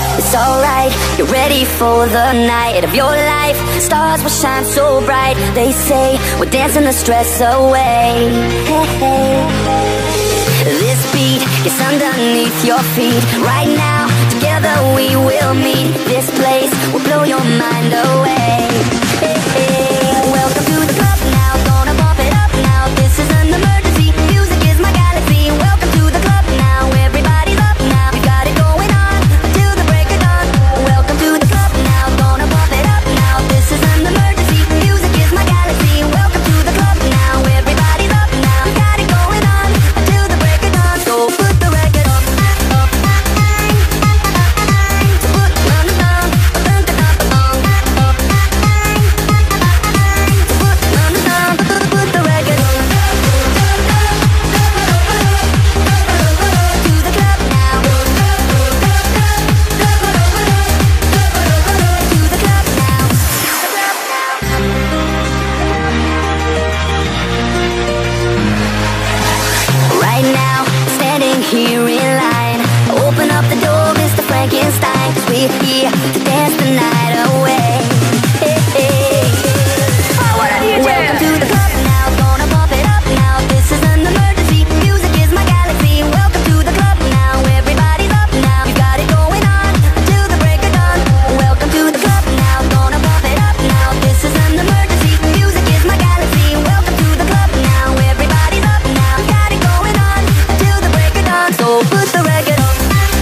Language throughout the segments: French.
It's alright, you're ready for the night of your life. Stars will shine so bright. They say we're dancing the stress away. Hey, hey. This beat gets underneath your feet. Right now, together we will meet. This place will blow your mind away. Hey, hey. Welcome to the club now, gonna bump it up now. This is an emergency, music is my galaxy. Welcome to the club now, everybody's up now. We got it going on until the break of dawn. Welcome to the club now, gonna bump it up now. This is an emergency, music is my galaxy. Welcome to the club now, everybody's up now. We got it going on until the break of dawn. So put the record on. Here in line, open up the door, Mr. Frankenstein, 'cause we're here to dance the night away. Hey, hey. Oh, what a DJ. Welcome to the club now, gonna bump it up now. This is an emergency, music is my galaxy. Welcome to the club now, everybody's up now. You got it going on until the break of dawn. Welcome to the club now, gonna bump it up now. This is an emergency, music is my galaxy. Welcome to the club now, everybody's up now. You got it going on until the break of dawn. So put the record on.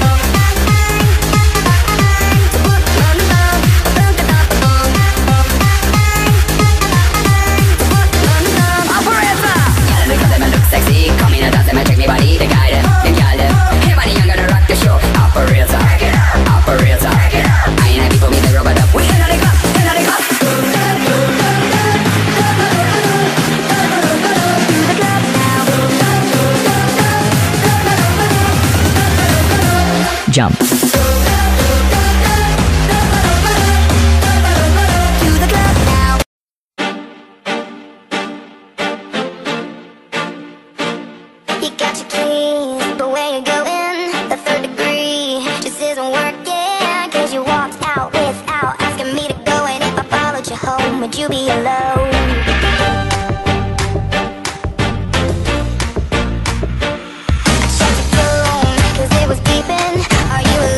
Sexy, come in and dance and check me body, the guy them girl them. Hey buddy, I'm gonna rock the show. Operator, operator. I ain't happy for me to rub it up. We in the club, in the club. To the club now. Jump. You got your keys, but where you going? The third degree just isn't working. 'Cause you walked out without asking me to go. And if I followed you home, would you be alone? I checked your phone 'cause it was beeping. Are you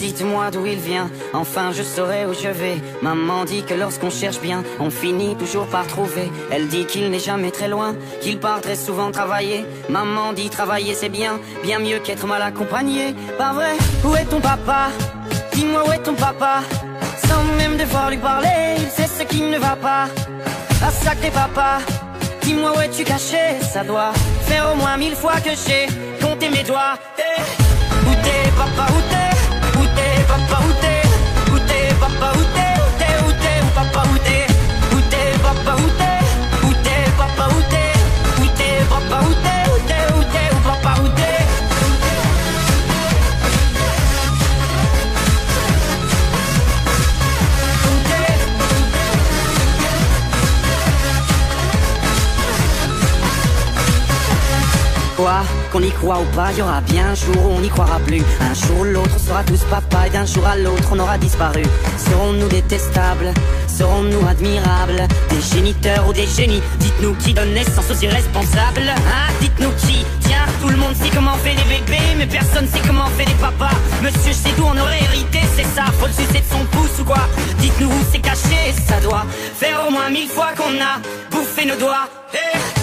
dites-moi d'où il vient, enfin je saurai où je vais. Maman dit que lorsqu'on cherche bien, on finit toujours par trouver. Elle dit qu'il n'est jamais très loin, qu'il part très souvent travailler. Maman dit travailler c'est bien, bien mieux qu'être mal accompagné. Pas vrai, où est ton papa? Dis-moi où est ton papa? Sans même devoir lui parler, il sait ce qui ne va pas. Ah sacré papa, dis-moi où es-tu caché? Ça doit faire au moins 1000 fois que j'ai compté mes doigts. Hey. Où t'es papa, où t'es? Où t'es papa, où t'es? Où t'es papa, où t'es? Où t'es, où t'es, où papa, où t'es? Où t'es papa, où t'es? Où t'es papa, où t'es? Où t'es papa, où t'es? Où t'es, où t'es, où papa, où t'es? Quoi, qu'on y croit ou pas, y aura bien un jour où on n'y croira plus. Un jour ou l'autre on sera tous papa et d'un jour à l'autre on aura disparu. Serons-nous détestables? Serons-nous admirables? Des géniteurs ou des génies? Dites-nous qui donne naissance aux irresponsables. Hein? Dites-nous qui? Tiens, tout le monde sait comment on fait des bébés, mais personne sait comment on fait des papas. Monsieur, je sais d'où on aurait hérité, c'est ça, faut le sucer de son pouce ou quoi? Dites-nous où c'est caché, ça doit faire au moins 1000 fois qu'on a bouffé nos doigts. Hey.